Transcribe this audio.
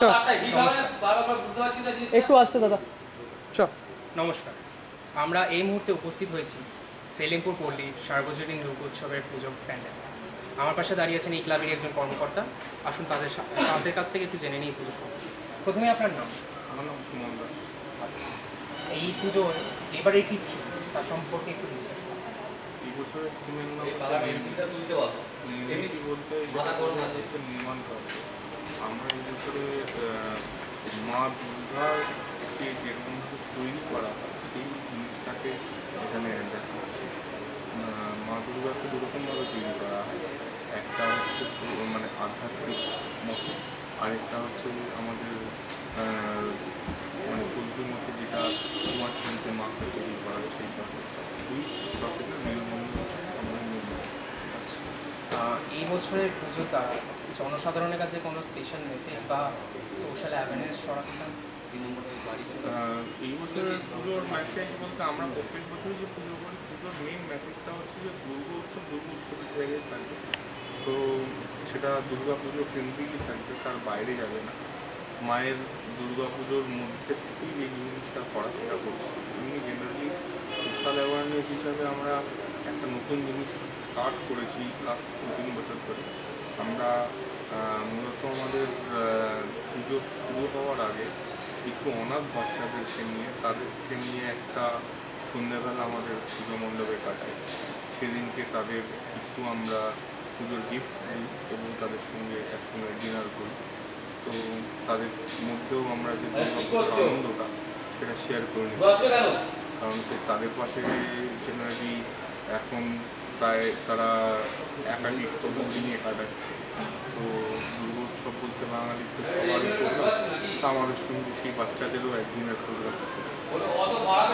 একটু আসছে দাদা। নমস্কার, আমরা এই মুহূর্তে উপস্থিত হয়েছি সেলিমপুর পল্লীর সার্বজনীন দুর্গোৎসবের পুজো প্যান্ডেল। আমার পাশে দাঁড়িয়ে আছেন এই ক্লাবের একজন কর্মকর্তা। আসুন তাদের কাছ থেকে একটু জেনে নিই পুজো সম্পর্কে। প্রথমে আপনার নাম? আমার নাম সুমন দাস। আচ্ছা, এই পুজোর এবারে কি থিম তার সম্পর্কে একটু ডিসকাস করুন। এই বছরের থিমের নাম বলতে নির্মাণ করা। আমরা এই বছরে মা দুর্গার যেরকম তৈরি করা হয় সেই জিনিসটাকে এখানে দেখা হচ্ছে। মা দুর্গাকে দুরকমভাবে তৈরি করা হয়। একটা হচ্ছে মানে আধ্যাত্মিক মতো, আরেকটা হচ্ছে আমাদের মানে চলতি মতো যেটা তোমার চিনতে মাকে তৈরি করা সেই প্রসেসটা, দুই প্রসেসের মেলবন্ধন আমরা নির্মাণ। এই বছরের পুজোটা জনসাধারণের কাছে কোনো স্পেশাল মেসেজ বা সোশ্যাল অ্যাওয়ারনেস ছড়াতে চান? এই বছরের পুজোর মেসেজ বলতে আমরা প্রত্যেক বছরই যে পুজো করি, পুজোর মেইন মেসেজটা হচ্ছে যে দুর্গা উৎসবের জায়গায় থাকবে। তো সেটা দুর্গা পুজো কেন্দ্রিকই থাকবে, তার বাইরে যাবে না। মায়ের দুর্গা পুজোর মধ্যে থেকেই এই জিনিসটা পড়াশোনা করছি। এমনি জেনারেলি সোশ্যাল অ্যাওয়ারনেস হিসাবে আমরা একটা নতুন জিনিস স্টার্ট করেছি লাস্ট 2-3 বছর ধরে। আমরা মূলত আমাদের পুজো শুরু হওয়ার আগে কিছু অনাথ বাচ্চাদেরকে নিয়ে তাদেরকে নিয়ে একটা সন্ধ্যেবেলা আমাদের পুজো মণ্ডপে কাটাই। সেদিনকে তাদের কিছু আমরা পুজোর গিফট দিই এবং তাদের সঙ্গে একসঙ্গে ডিনার করি। তো তাদের মধ্যেও আমরা যে আনন্দটা সেটা শেয়ার করে নিই, কারণ তাদের পাশে জেনারেলি এখন প্রায় তারা একাকিত্ব নিয়ে কাটাচ্ছে। তো দুর্গোৎসব বলতে বাঙালির তো সবারই প্রোগ্রাম, তা আমাদের সঙ্গে সেই বাচ্চাদেরও একদিনের প্রোগ্রাম।